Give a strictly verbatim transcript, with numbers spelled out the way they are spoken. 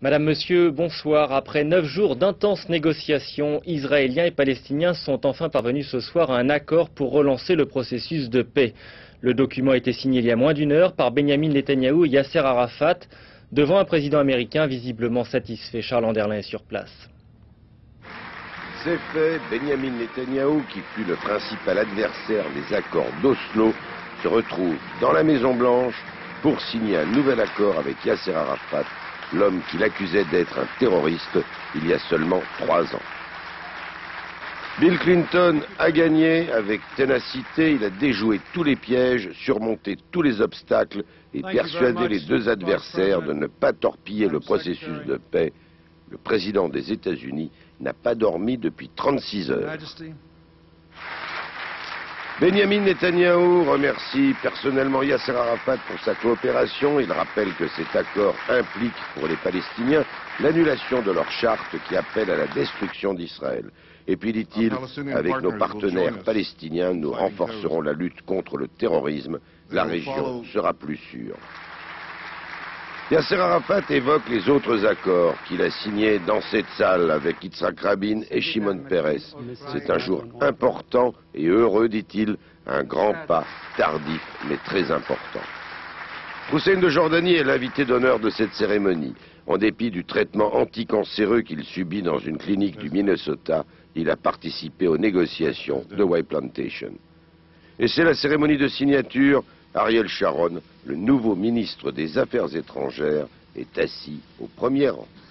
Madame, Monsieur, bonsoir. Après neuf jours d'intenses négociations, Israéliens et Palestiniens sont enfin parvenus ce soir à un accord pour relancer le processus de paix. Le document a été signé il y a moins d'une heure par Benyamin Netanyahou et Yasser Arafat, devant un président américain visiblement satisfait. Charles Anderlin est sur place. C'est fait, Benyamin Netanyahou, qui fut le principal adversaire des accords d'Oslo, se retrouve dans la Maison-Blanche pour signer un nouvel accord avec Yasser Arafat, l'homme qu'il accusait d'être un terroriste il y a seulement trois ans. Bill Clinton a gagné avec ténacité, il a déjoué tous les pièges, surmonté tous les obstacles et persuadé les deux adversaires de ne pas torpiller le processus de paix. Le président des États-Unis n'a pas dormi depuis trente-six heures. Benyamin Netanyahou remercie personnellement Yasser Arafat pour sa coopération. Il rappelle que cet accord implique pour les Palestiniens l'annulation de leur charte qui appelle à la destruction d'Israël. Et puis dit-il, avec nos partenaires palestiniens, nous renforcerons la lutte contre le terrorisme. La région sera plus sûre. Yasser Arafat évoque les autres accords qu'il a signés dans cette salle avec Yitzhak Rabin et Shimon Peres. C'est un jour important et heureux, dit-il, un grand pas tardif mais très important. Hussein de Jordanie est l'invité d'honneur de cette cérémonie. En dépit du traitement anticancéreux qu'il subit dans une clinique du Minnesota, il a participé aux négociations de White Plantation. Et c'est la cérémonie de signature. Ariel Sharon, le nouveau ministre des Affaires étrangères, est assis au premier rang.